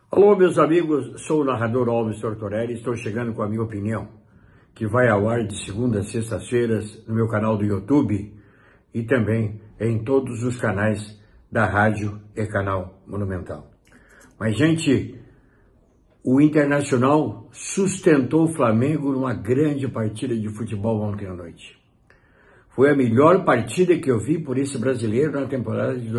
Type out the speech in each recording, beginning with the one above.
Alô, meus amigos, sou o narrador Alves Tortorelli e estou chegando com a minha opinião, que vai ao ar de segunda a sextas-feiras no meu canal do YouTube e também em todos os canais da rádio e canal Monumental. Mas, gente, o Internacional sustentou o Flamengo numa grande partida de futebol ontem à noite. Foi a melhor partida que eu vi por esse brasileiro na temporada de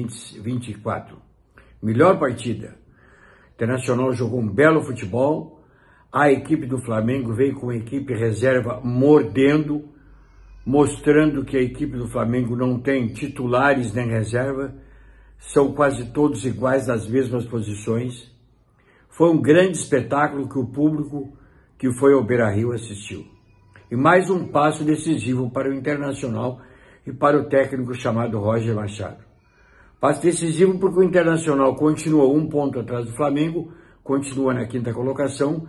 2024. Melhor partida. O Internacional jogou um belo futebol, a equipe do Flamengo veio com a equipe reserva mordendo, mostrando que a equipe do Flamengo não tem titulares nem reserva, são quase todos iguais nas mesmas posições. Foi um grande espetáculo que o público que foi ao Beira-Rio assistiu. E mais um passo decisivo para o Internacional e para o técnico chamado Roger Machado. Passo decisivo porque o Internacional continua um ponto atrás do Flamengo, continua na quinta colocação,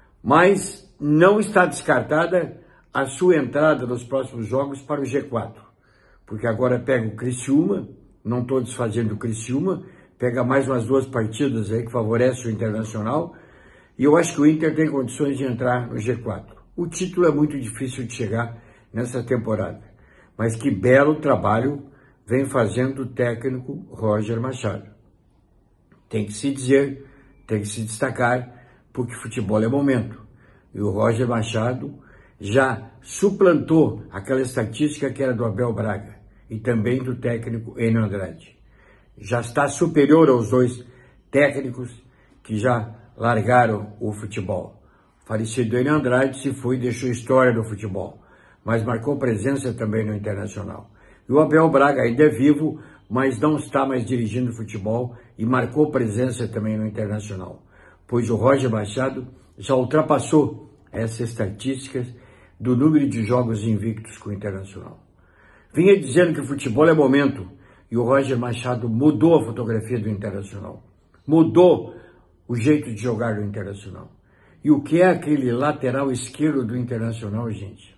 mas não está descartada a sua entrada nos próximos jogos para o G4. Porque agora pega o Criciúma, não estou desfazendo o Criciúma, pega mais umas duas partidas aí que favorecem o Internacional, e eu acho que o Inter tem condições de entrar no G4. O título é muito difícil de chegar nessa temporada, mas que belo trabalho vem fazendo o técnico Roger Machado. Tem que se dizer, tem que se destacar, porque futebol é momento. E o Roger Machado já suplantou aquela estatística que era do Abel Braga e também do técnico Enio Andrade. Já está superior aos dois técnicos que já largaram o futebol. O falecido Enio Andrade se foi e deixou história do futebol, mas marcou presença também no Internacional. E o Abel Braga ainda é vivo, mas não está mais dirigindo futebol e marcou presença também no Internacional, pois o Roger Machado já ultrapassou essas estatísticas do número de jogos invictos com o Internacional. Vinha dizendo que o futebol é momento e o Roger Machado mudou a fotografia do Internacional, mudou o jeito de jogar do Internacional. E o que é aquele lateral esquerdo do Internacional, gente?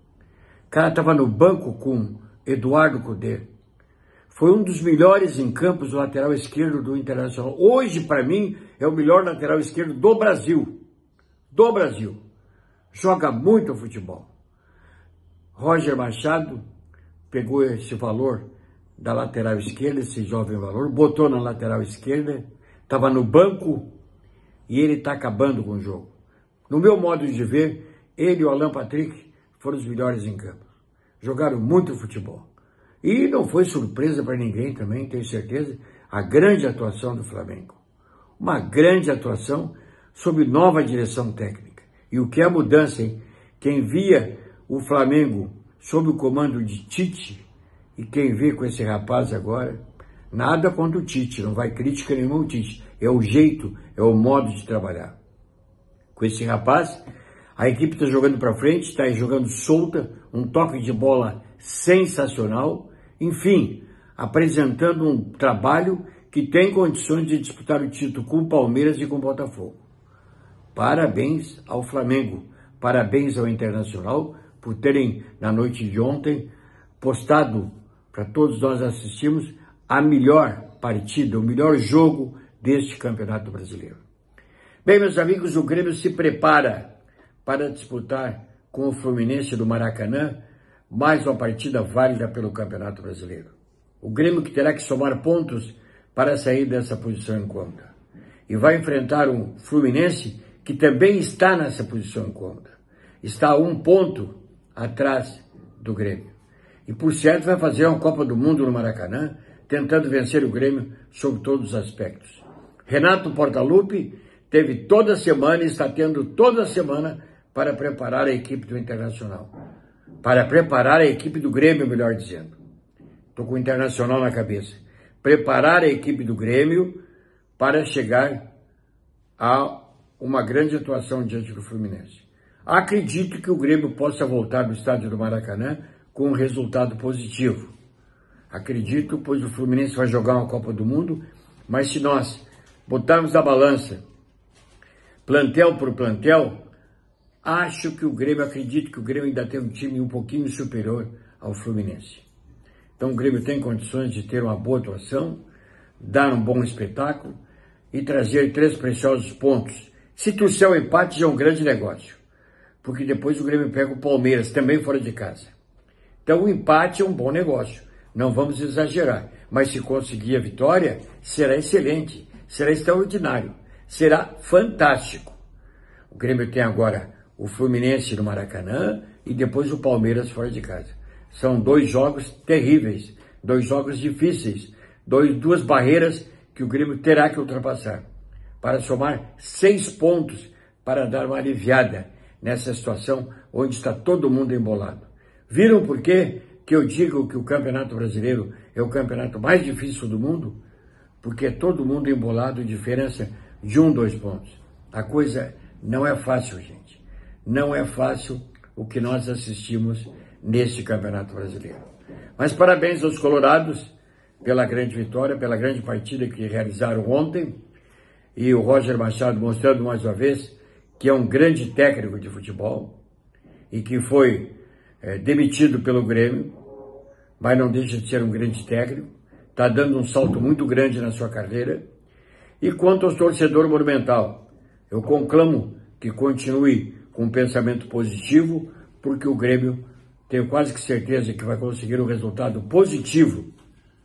O cara estava no banco com Eduardo Cudê. Foi um dos melhores em campos do lateral esquerdo do Internacional. Hoje, para mim, é o melhor lateral esquerdo do Brasil. Do Brasil. Joga muito futebol. Roger Machado pegou esse valor da lateral esquerda, esse jovem valor, botou na lateral esquerda, estava no banco e ele está acabando com o jogo. No meu modo de ver, ele e o Alan Patrick foram os melhores em campo. Jogaram muito futebol. E não foi surpresa para ninguém também, tenho certeza, a grande atuação do Flamengo. Uma grande atuação sob nova direção técnica. E o que é a mudança, hein? Quem via o Flamengo sob o comando de Tite e quem vê com esse rapaz agora, nada contra o Tite, não vai crítica nenhuma ao Tite. É o jeito, é o modo de trabalhar. Com esse rapaz, a equipe está jogando para frente, está jogando solta, um toque de bola sensacional, enfim, apresentando um trabalho que tem condições de disputar o título com o Palmeiras e com o Botafogo. Parabéns ao Flamengo, parabéns ao Internacional por terem, na noite de ontem, postado para todos nós assistirmos a melhor partida, o melhor jogo deste Campeonato Brasileiro. Bem, meus amigos, o Grêmio se prepara para disputar com o Fluminense do Maracanã mais uma partida válida pelo Campeonato Brasileiro. O Grêmio que terá que somar pontos para sair dessa posição incômoda. E vai enfrentar um Fluminense que também está nessa posição incômoda. Está a um ponto atrás do Grêmio. E por certo vai fazer uma Copa do Mundo no Maracanã, tentando vencer o Grêmio sob todos os aspectos. Renato Portaluppi teve toda semana e está tendo toda semana para preparar a equipe do Internacional. Para preparar a equipe do Grêmio, melhor dizendo. Estou com o Internacional na cabeça. Preparar a equipe do Grêmio para chegar a uma grande atuação diante do Fluminense. Acredito que o Grêmio possa voltar do estádio do Maracanã com um resultado positivo. Acredito, pois o Fluminense vai jogar uma Copa do Mundo, mas se nós botarmos na balança plantel por plantel, acredito que o Grêmio ainda tem um time um pouquinho superior ao Fluminense. Então o Grêmio tem condições de ter uma boa atuação, dar um bom espetáculo e trazer 3 preciosos pontos. Se trouxer o empate, já é um grande negócio, porque depois o Grêmio pega o Palmeiras, também fora de casa. Então o empate é um bom negócio, não vamos exagerar, mas se conseguir a vitória, será excelente, será extraordinário, será fantástico. O Grêmio tem agora o Fluminense no Maracanã e depois o Palmeiras fora de casa. São 2 jogos terríveis, 2 jogos difíceis, 2 barreiras que o Grêmio terá que ultrapassar para somar 6 pontos para dar uma aliviada nessa situação onde está todo mundo embolado. Viram por quê que eu digo que o Campeonato Brasileiro é o campeonato mais difícil do mundo? Porque é todo mundo embolado, diferença de 1, 2 pontos. A coisa não é fácil, gente. Não é fácil o que nós assistimos neste Campeonato Brasileiro. Mas parabéns aos colorados pela grande vitória, pela grande partida que realizaram ontem. E o Roger Machado mostrando mais uma vez que é um grande técnico de futebol e que foi demitido pelo Grêmio, mas não deixa de ser um grande técnico. Está dando um salto muito grande na sua carreira. E quanto ao torcedor Monumental, eu conclamo que continue com um pensamento positivo, porque o Grêmio, tenho quase que certeza que vai conseguir um resultado positivo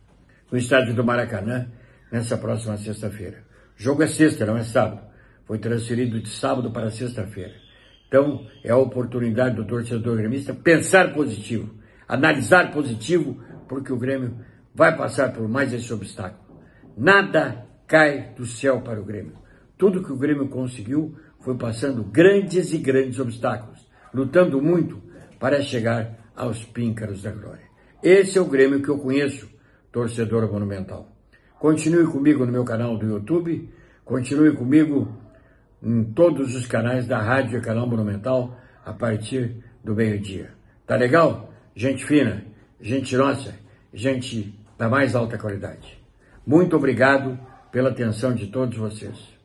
no estádio do Maracanã nessa próxima sexta-feira. O jogo é sexta, não é sábado. Foi transferido de sábado para sexta-feira. Então, é a oportunidade do torcedor gremista pensar positivo, analisar positivo, porque o Grêmio vai passar por mais esse obstáculo. Nada cai do céu para o Grêmio. Tudo que o Grêmio conseguiu foi passando grandes e grandes obstáculos, lutando muito para chegar aos píncaros da glória. Esse é o Grêmio que eu conheço, torcedor monumental. Continue comigo no meu canal do YouTube, continue comigo em todos os canais da Rádio Canal Monumental a partir do meio-dia. Tá legal? Gente fina, gente nossa, gente da mais alta qualidade. Muito obrigado pela atenção de todos vocês.